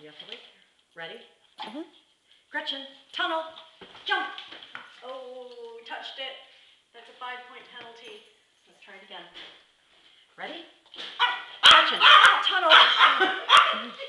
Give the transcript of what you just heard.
You have to wait. Ready? Gretchen, tunnel, jump. Oh, touched it. That's a 5-point penalty. Let's try it again. Ready? Gretchen, tunnel.